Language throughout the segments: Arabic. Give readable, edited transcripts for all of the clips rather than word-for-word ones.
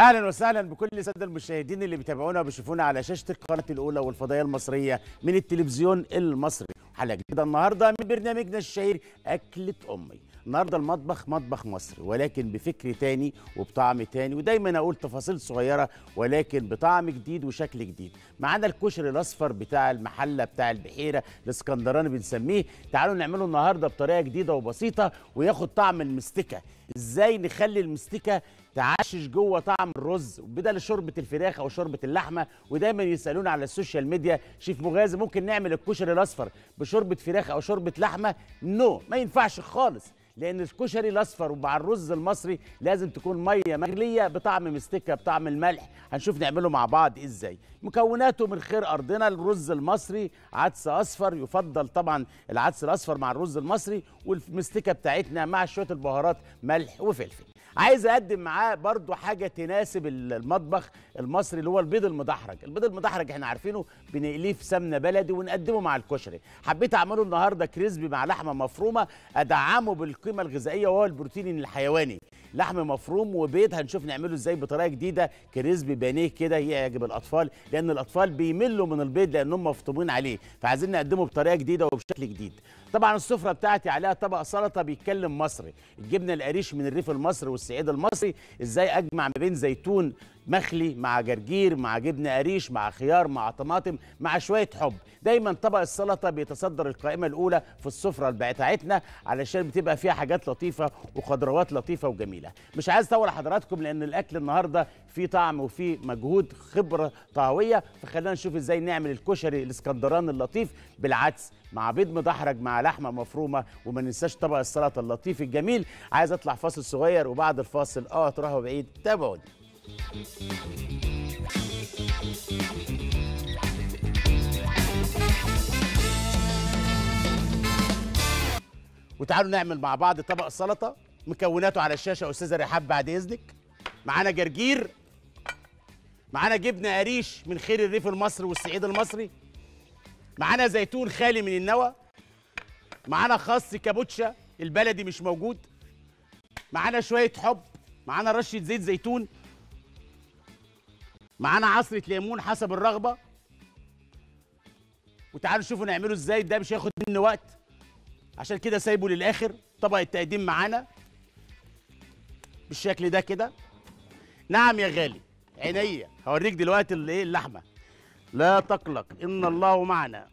اهلا وسهلا بكل الساده المشاهدين اللي بيتابعونا وبيشوفونا على شاشه القناه الاولى والفضائيه المصريه من التلفزيون المصري. حلقه جديده النهارده من برنامجنا الشهير اكله امي. النهارده المطبخ مطبخ مصري ولكن بفكر تاني وبطعم تاني، ودايما اقول تفاصيل صغيره ولكن بطعم جديد وشكل جديد. معانا الكشري الاصفر بتاع المحله بتاع البحيره الاسكندراني بنسميه. تعالوا نعمله النهارده بطريقه جديده وبسيطه وياخد طعم المستكه. ازاي نخلي المستكه تعشش جوه طعم الرز بدل شوربه الفراخ او شوربه اللحمه؟ ودايما يسالونا على السوشيال ميديا شيف مغازي ممكن نعمل الكشري الاصفر بشوربه فراخ او شوربه لحمه؟ ما ينفعش خالص، لان الكشري الاصفر ومع الرز المصري لازم تكون ميه مغليه بطعم مستكه بطعم الملح. هنشوف نعمله مع بعض ازاي. مكوناته من خير ارضنا: الرز المصري، عدس اصفر، يفضل طبعا العدس الاصفر مع الرز المصري، والمستكه بتاعتنا مع شويه البهارات ملح وفلفل. عايز اقدم معاه برضو حاجه تناسب المطبخ المصري اللي هو البيض المدحرج. البيض المدحرج احنا عارفينه بنقليه في سمنه بلدي ونقدمه مع الكشري. حبيت اعمله النهارده كريسبي مع لحمه مفرومه ادعمه بالقيمه الغذائيه وهو البروتين الحيواني. لحم مفروم وبيض هنشوف نعمله ازاي بطريقه جديده، كريسبي بانيه كده يعجب الاطفال، لان الاطفال بيملوا من البيض لانهم مفطومين عليه، فعايزين نقدمه بطريقه جديده وبشكل جديد. طبعا السفره بتاعتي عليها طبق سلطه بيتكلم مصري، الجبنه القريش من الريف المصري والصعيد المصري. ازاي اجمع ما بين زيتون مخلي مع جرجير مع جبنه قريش مع خيار مع طماطم مع شويه حب. دايما طبق السلطه بيتصدر القائمه الاولى في السفره بتاعتنا علشان بتبقى فيها حاجات لطيفه وخضروات لطيفه وجميله. مش عايز اطول حضراتكم لان الاكل النهارده فيه طعم وفيه مجهود خبره طهويه، فخلينا نشوف ازاي نعمل الكشري الاسكندراني اللطيف بالعدس مع بيض مدحرج مع لحمه مفرومه. وما ننساش طبق السلطه اللطيف الجميل. عايز اطلع فاصل صغير وبعد الفاصل تروحوا بعيد، تابعوني. وتعالوا نعمل مع بعض طبق السلطه. مكوناته على الشاشه استاذه رحاب بعد اذنك. معانا جرجير، معانا جبنه قريش من خير الريف المصري والصعيد المصري، معانا زيتون خالي من النوى، معانا خس كابوتشا البلدي مش موجود، معانا شويه حب، معانا رشه زيت زيتون، معانا عصره ليمون حسب الرغبه. وتعالوا شوفوا نعمله ازاي، ده مش هياخد مني وقت عشان كده سايبه للاخر. طبق التقديم معانا بالشكل ده كده. نعم يا غالي، عينيا هوريك دلوقتي اللحمه. لا تقلق ان الله معنا.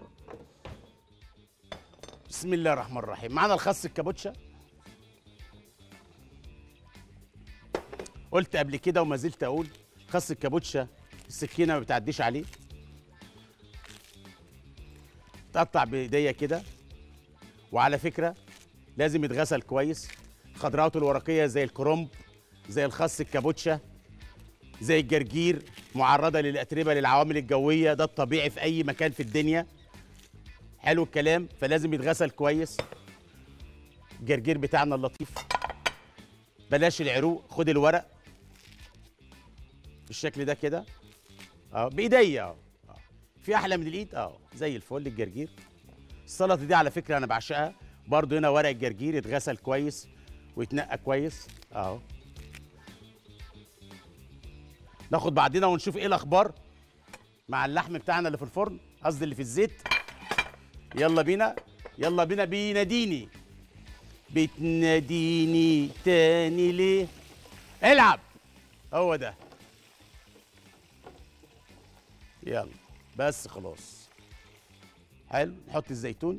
بسم الله الرحمن الرحيم. معانا الخس الكابوتشا، قلت قبل كده وما زلت اقول خس الكابوتشا السكينه ما بتعديش عليه. تقطع بايديا كده، وعلى فكره لازم يتغسل كويس. خضراته الورقيه زي الكرنب زي الخس الكابوتشا زي الجرجير معرضه للاتربه للعوامل الجويه، ده الطبيعي في اي مكان في الدنيا. حلو الكلام، فلازم يتغسل كويس. الجرجير بتاعنا اللطيف بلاش العروق، خد الورق بالشكل ده كده بايديا في احلى من الايد زي الفل. الجرجير السلطه دي على فكره انا بعشقها برضو. هنا ورق الجرجير يتغسل كويس ويتنقى كويس ناخد بعضنا ونشوف ايه الاخبار مع اللحم بتاعنا اللي في الفرن، قصدي اللي في الزيت. يلا بينا يلا بينا. بيناديني بتناديني تاني ليه؟ العب، هو ده. يلا بس خلاص. حلو، نحط الزيتون.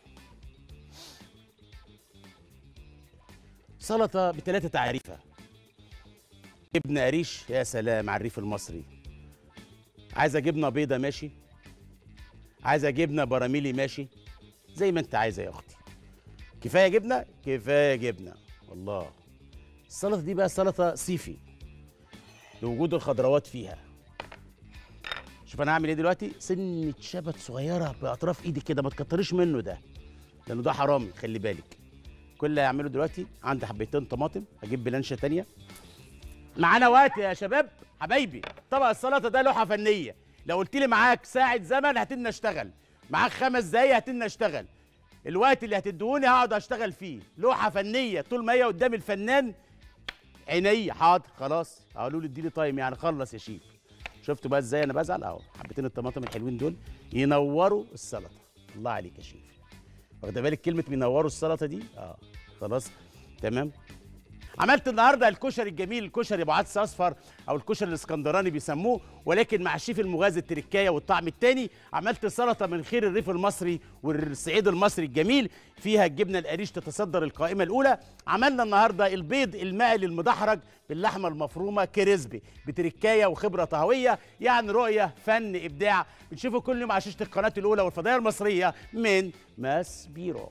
سلطه بثلاثه تعريفه. جبنه قريش، يا سلام على الريف المصري. عايزه جبنه بيضه ماشي، عايزه جبنه براميلي ماشي، زي ما انت عايزه يا اختي. كفايه جبنه، كفايه جبنه والله. السلطه دي بقى سلطه صيفي لوجود الخضروات فيها. شوف انا هعمل ايه دلوقتي. سنه شبت صغيره باطراف ايدي كده، ما تكتريش منه ده لانه ده حرامي، خلي بالك. كل اللي هعمله دلوقتي عندي حبيتين طماطم، هجيب بلانشه تانيه. معانا وقت يا شباب حبايبي. طبق السلطه ده لوحه فنيه. لو قلت لي معاك ساعه زمن هتدني اشتغل، معاك 5 دقايق هتدني اشتغل. الوقت اللي هتدوني هقعد اشتغل فيه. لوحه فنيه طول ما هي قدام الفنان عيني حاضر خلاص. قالوا لي اديني تايم يعني خلص يا شيف. شفتوا بقى ازاي انا بزعل اهو. حبتين الطماطم الحلوين دول ينوروا السلطه. الله عليك يا شيف. واخده بالك كلمه بينوروا السلطه دي؟ خلاص تمام. عملت النهارده الكشري الجميل، الكشري ابو عدس اصفر او الكشري الاسكندراني بيسموه، ولكن مع الشيف المغازي التركايه والطعم التاني. عملت سلطه من خير الريف المصري والصعيد المصري الجميل، فيها الجبنه القريش تتصدر القائمه الاولى. عملنا النهارده البيض المقلي المدحرج باللحمه المفرومه كريسبي بتركايه وخبره طهويه، يعني رؤيه فن ابداع. بنشوفه كل يوم على شاشه القناه الاولى والفضائيه المصريه من ماس بيرو.